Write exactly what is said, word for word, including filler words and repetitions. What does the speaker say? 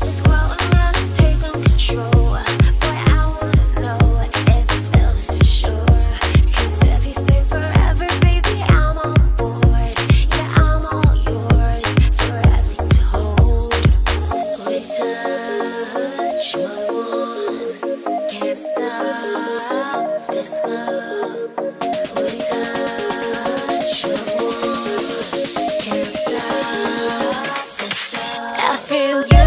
this world and let us take on control. Boy, I wanna know if it feels for sure. 'Cause if you say forever, baby, I'm on board. Yeah, I'm all yours, forever to hold. We touch what we want, can't stop this love. We touch what we want, can't stop this love. I feel you.